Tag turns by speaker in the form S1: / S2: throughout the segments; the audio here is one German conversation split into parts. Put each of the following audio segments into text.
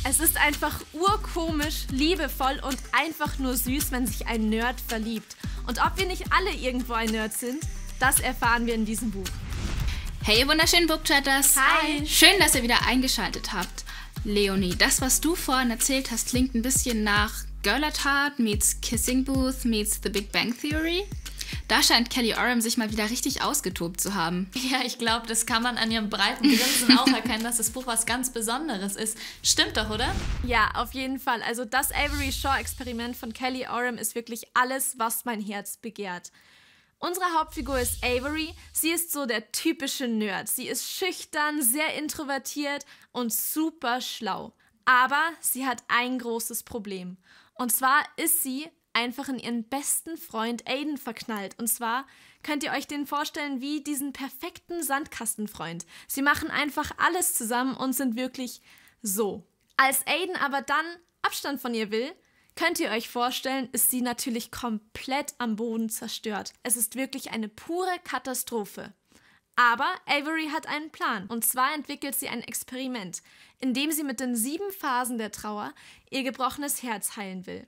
S1: Es ist einfach urkomisch, liebevoll und einfach nur süß, wenn sich ein Nerd verliebt. Und ob wir nicht alle irgendwo ein Nerd sind, das erfahren wir in diesem Buch.
S2: Hey, ihr wunderschönen Bookchatters!
S1: Hi!
S2: Schön, dass ihr wieder eingeschaltet habt. Leonie, das, was du vorhin erzählt hast, klingt ein bisschen nach Girl at Heart meets Kissing Booth meets The Big Bang Theory. Da scheint Kelly Oram sich mal wieder richtig ausgetobt zu haben.
S3: Ja, ich glaube, das kann man an ihrem breiten Grinsen auch erkennen, dass das Buch was ganz Besonderes ist. Stimmt doch, oder?
S1: Ja, auf jeden Fall. Also das Avery Shaw-Experiment von Kelly Oram ist wirklich alles, was mein Herz begehrt. Unsere Hauptfigur ist Avery. Sie ist so der typische Nerd. Sie ist schüchtern, sehr introvertiert und super schlau. Aber sie hat ein großes Problem. Und zwar ist sie einfach in ihren besten Freund Aiden verknallt. Und zwar könnt ihr euch den vorstellen wie diesen perfekten Sandkastenfreund. Sie machen einfach alles zusammen und sind wirklich so. Als Aiden aber dann Abstand von ihr will, könnt ihr euch vorstellen, ist sie natürlich komplett am Boden zerstört. Es ist wirklich eine pure Katastrophe. Aber Avery hat einen Plan. Und zwar entwickelt sie ein Experiment, in dem sie mit den 7 Phasen der Trauer ihr gebrochenes Herz heilen will.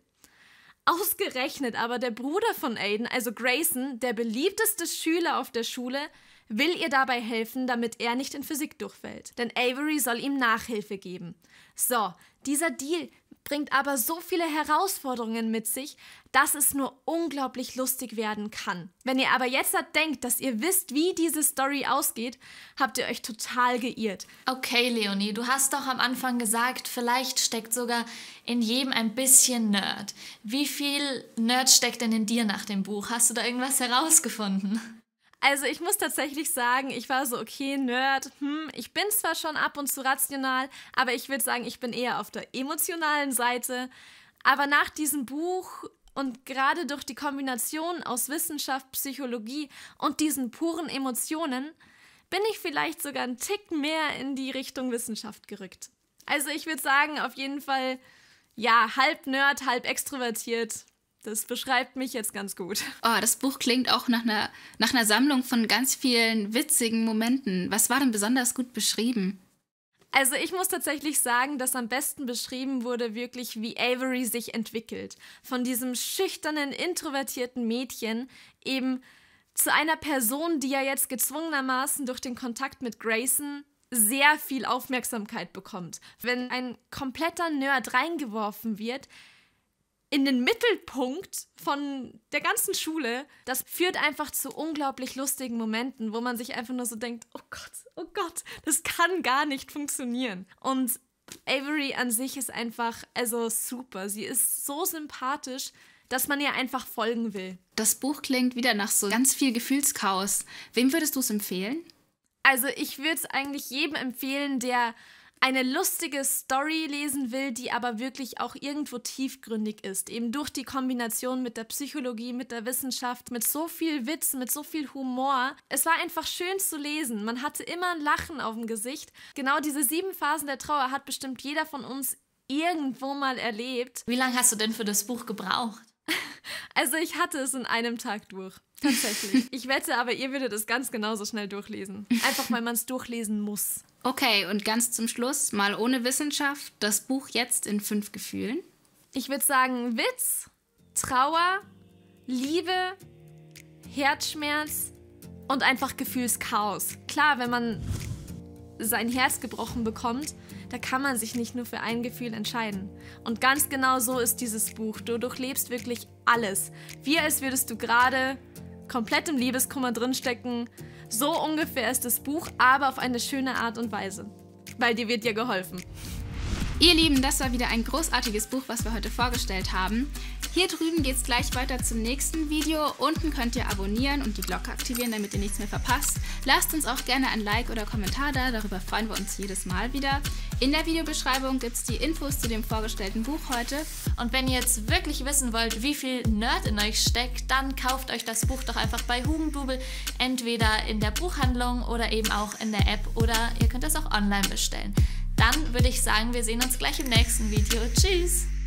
S1: Ausgerechnet aber der Bruder von Aiden, also Grayson, der beliebteste Schüler auf der Schule, will ihr dabei helfen, damit er nicht in Physik durchfällt. Denn Avery soll ihm Nachhilfe geben. So, dieser Deal bringt aber so viele Herausforderungen mit sich, dass es nur unglaublich lustig werden kann. Wenn ihr aber jetzt denkt, dass ihr wisst, wie diese Story ausgeht, habt ihr euch total geirrt.
S3: Okay, Leonie, du hast doch am Anfang gesagt, vielleicht steckt sogar in jedem ein bisschen Nerd. Wie viel Nerd steckt denn in dir nach dem Buch? Hast du da irgendwas herausgefunden?
S1: Also ich muss tatsächlich sagen, ich war so, okay, Nerd, ich bin zwar schon ab und zu rational, aber ich würde sagen, ich bin eher auf der emotionalen Seite. Aber nach diesem Buch und gerade durch die Kombination aus Wissenschaft, Psychologie und diesen puren Emotionen bin ich vielleicht sogar einen Tick mehr in die Richtung Wissenschaft gerückt. Also ich würde sagen, auf jeden Fall, ja, halb Nerd, halb extrovertiert. Das beschreibt mich jetzt ganz gut.
S2: Oh, das Buch klingt auch nach einer Sammlung von ganz vielen witzigen Momenten. Was war denn besonders gut beschrieben?
S1: Also ich muss tatsächlich sagen, dass am besten beschrieben wurde wirklich, wie Avery sich entwickelt. Von diesem schüchternen, introvertierten Mädchen eben zu einer Person, die ja jetzt gezwungenermaßen durch den Kontakt mit Grayson sehr viel Aufmerksamkeit bekommt. Wenn ein kompletter Nerd reingeworfen wird, in den Mittelpunkt von der ganzen Schule, das führt einfach zu unglaublich lustigen Momenten, wo man sich einfach nur so denkt, oh Gott, das kann gar nicht funktionieren. Und Avery an sich ist einfach, also super. Sie ist so sympathisch, dass man ihr einfach folgen will.
S2: Das Buch klingt wieder nach so ganz viel Gefühlschaos. Wem würdest du es empfehlen?
S1: Also ich würde es eigentlich jedem empfehlen, der eine lustige Story lesen will, die aber wirklich auch irgendwo tiefgründig ist. Eben durch die Kombination mit der Psychologie, mit der Wissenschaft, mit so viel Witz, mit so viel Humor. Es war einfach schön zu lesen. Man hatte immer ein Lachen auf dem Gesicht. Genau diese 7 Phasen der Trauer hat bestimmt jeder von uns irgendwo mal erlebt.
S3: Wie lange hast du denn für das Buch gebraucht?
S1: Also ich hatte es in einem Tag durch. Tatsächlich. Ich wette aber, ihr würdet es ganz genauso schnell durchlesen. Einfach, weil man es durchlesen muss.
S2: Okay, und ganz zum Schluss, mal ohne Wissenschaft, das Buch jetzt in 5 Gefühlen.
S1: Ich würde sagen Witz, Trauer, Liebe, Herzschmerz und einfach Gefühlschaos. Klar, wenn man sein Herz gebrochen bekommt, da kann man sich nicht nur für ein Gefühl entscheiden. Und ganz genau so ist dieses Buch. Du durchlebst wirklich alles. Wie als würdest du gerade komplett im Liebeskummer drinstecken. So ungefähr ist das Buch, aber auf eine schöne Art und Weise. Weil dir wird ja geholfen.
S2: Ihr Lieben, das war wieder ein großartiges Buch, was wir heute vorgestellt haben. Hier drüben geht es gleich weiter zum nächsten Video. Unten könnt ihr abonnieren und die Glocke aktivieren, damit ihr nichts mehr verpasst. Lasst uns auch gerne ein Like oder Kommentar da, darüber freuen wir uns jedes Mal wieder. In der Videobeschreibung gibt es die Infos zu dem vorgestellten Buch heute.
S3: Und wenn ihr jetzt wirklich wissen wollt, wie viel Nerd in euch steckt, dann kauft euch das Buch doch einfach bei Hugendubel, entweder in der Buchhandlung oder eben auch in der App oder ihr könnt es auch online bestellen. Dann würde ich sagen, wir sehen uns gleich im nächsten Video. Tschüss!